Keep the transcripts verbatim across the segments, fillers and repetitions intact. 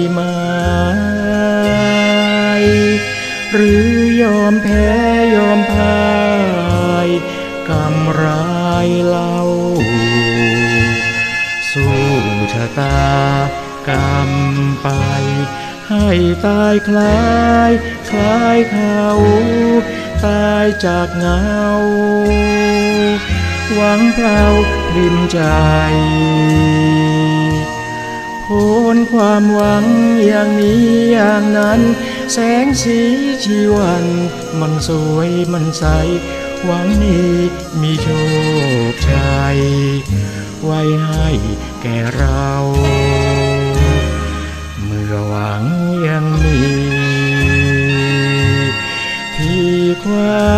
ไหมหรือยอมแพ้ยอมพ่ายกำไรเล่าสู้ชะตากรรมไปให้ตายคล้ายคล้ายเขาตายจากเงาหวังเปล่าพริมใจพ้นความหวังอย่างนี้อย่างนั้นแสงสีชีวันมันสวยมันใสหวังนี้มีโชคชัยไว้ให้แก่เราเมื่อหวังยังมีที่คว้า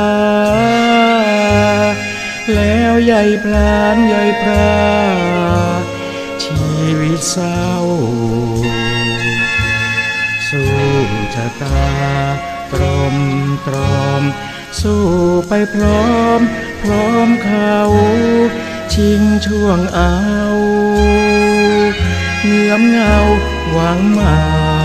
แล้วใหญ่พลานใหญ่พระชีวิตเศร้าสู้ชะตาตรมตรอมสู้ไปพร้อมพร้อมเขาชิงช่วงเอาเงื่อมเงาหวังมา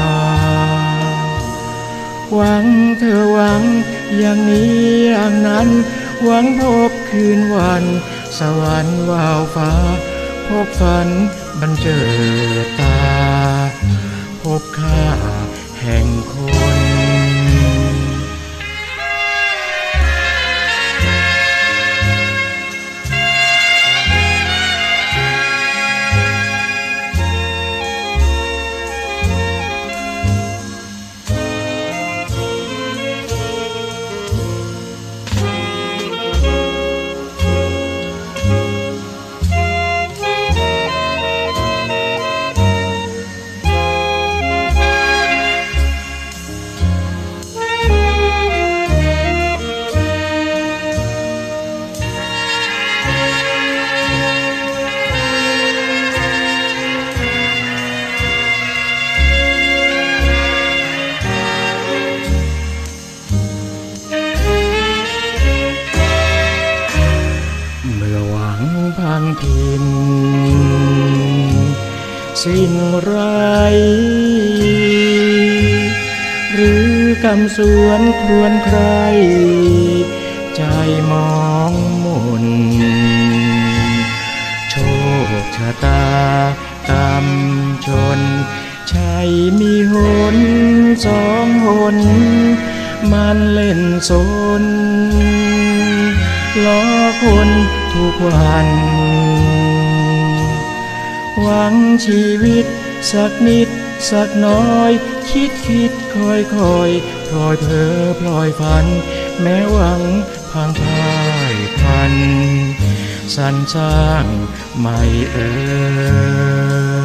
หวังเธอหวังอย่างนี้อย่างนั้นหวังพบคืนวันสวรรค์วาวฟ้าพบฝันบันเจิดตาพบค่าแห่งคนพังพินสิ้นไรหรือกำสวนครวนใครใจมองมนโชคชะตากรรมชนใช่มีหนสองหนมันเล่นสนล้อคนทุกวันหวังชีวิตสักนิดสักน้อยคิดคิดคอยคอยพลอยเพ้อพลอยฝันแม้หวังพังพ่ายพันสรรสร้างไม่เอ่ย